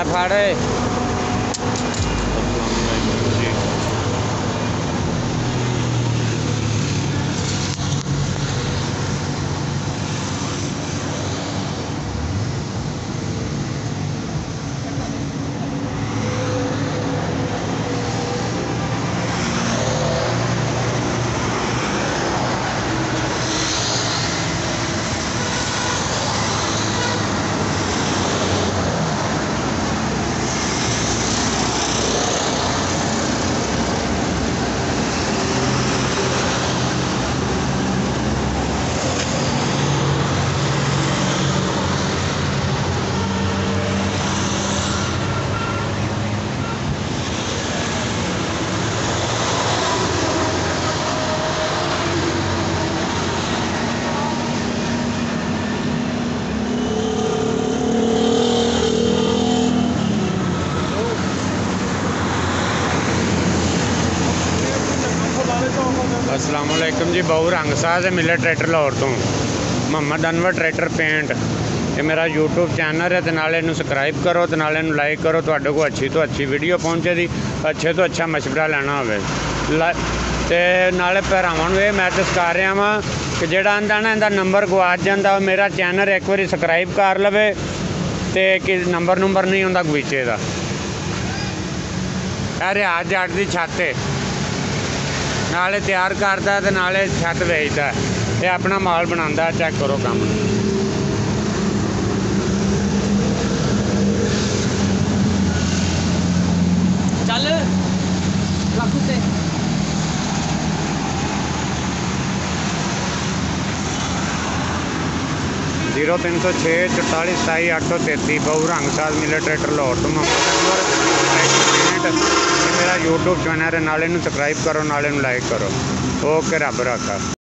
फाड़े अस्सलाम वालेकुम जी। बहु रंग साहब मिले ट्रैक्टर लाहौर तो मोहम्मद अनवर ट्रैक्टर पेंट। ये मेरा यूट्यूब चैनल है, तो नाले इनू सबसक्राइब करो, तो नाले इनू लाइक करो। तुहाडे को अच्छी तो अच्छी वीडियो पहुँचे दी, अच्छे तो अच्छा मशवरा लेना होवे ते नाले भरावां नूं ये मैसेज कर रहा वां कि जिहड़ा आंदा ना इहदा नंबर गवाच जांदा, मेरा चैनल एक बारी सबसक्राइब कर लवे ते कि नंबर नहीं आउंदा गवीचे दा। रियाज जट दी छत है, नाले तैयार करता ते नाले छत वेचदा, ये अपना माल बनांदा। चेक करो काम। चल 0306 44 27 833 बहु रंग साहब मिले ट्रैक्टर लाहौर तो मोहम्मद अनवर पेंट। मेरा यूट्यूब चैनल है, नाले नूं सबसक्राइब करो, नाले नूं लाइक करो। ओके, रब रखा।